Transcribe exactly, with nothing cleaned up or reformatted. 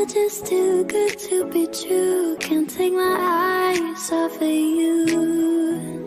You're just too good to be true. Can't take my eyes off of you.